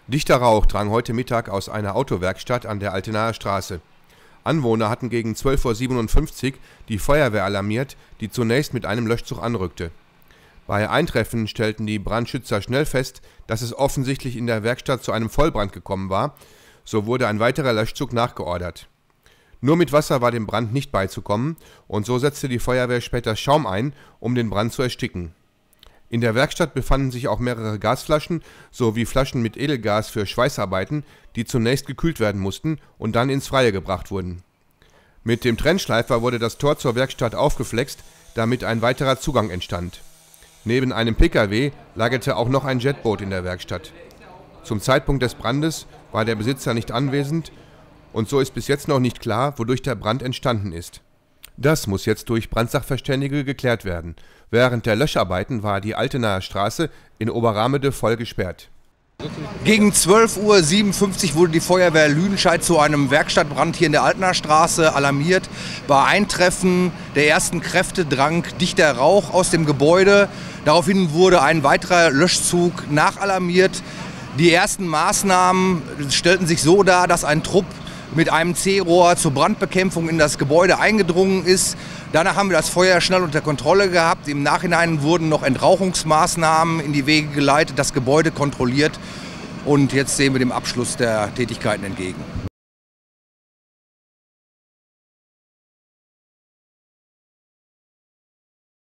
Dichter Rauch drang heute Mittag aus einer Autowerkstatt an der Altenaer Straße. Anwohner hatten gegen 12:57 Uhr die Feuerwehr alarmiert, die zunächst mit einem Löschzug anrückte. Bei Eintreffen stellten die Brandschützer schnell fest, dass es offensichtlich in der Werkstatt zu einem Vollbrand gekommen war, so wurde ein weiterer Löschzug nachgeordert. Nur mit Wasser war dem Brand nicht beizukommen und so setzte die Feuerwehr später Schaum ein, um den Brand zu ersticken. In der Werkstatt befanden sich auch mehrere Gasflaschen sowie Flaschen mit Edelgas für Schweißarbeiten, die zunächst gekühlt werden mussten und dann ins Freie gebracht wurden. Mit dem Trennschleifer wurde das Tor zur Werkstatt aufgeflext, damit ein weiterer Zugang entstand. Neben einem Pkw lagerte auch noch ein Jetboot in der Werkstatt. Zum Zeitpunkt des Brandes war der Besitzer nicht anwesend und so ist bis jetzt noch nicht klar, wodurch der Brand entstanden ist. Das muss jetzt durch Brandsachverständige geklärt werden. Während der Löscharbeiten war die Altenaer Straße in Oberramede voll gesperrt. Gegen 12:57 Uhr wurde die Feuerwehr Lüdenscheid zu einem Werkstattbrand hier in der Altenaer Straße alarmiert. Bei Eintreffen der ersten Kräfte drang dichter Rauch aus dem Gebäude. Daraufhin wurde ein weiterer Löschzug nachalarmiert. Die ersten Maßnahmen stellten sich so dar, dass ein Trupp mit einem C-Rohr zur Brandbekämpfung in das Gebäude eingedrungen ist. Danach haben wir das Feuer schnell unter Kontrolle gehabt. Im Nachhinein wurden noch Entrauchungsmaßnahmen in die Wege geleitet, das Gebäude kontrolliert und jetzt sehen wir dem Abschluss der Tätigkeiten entgegen.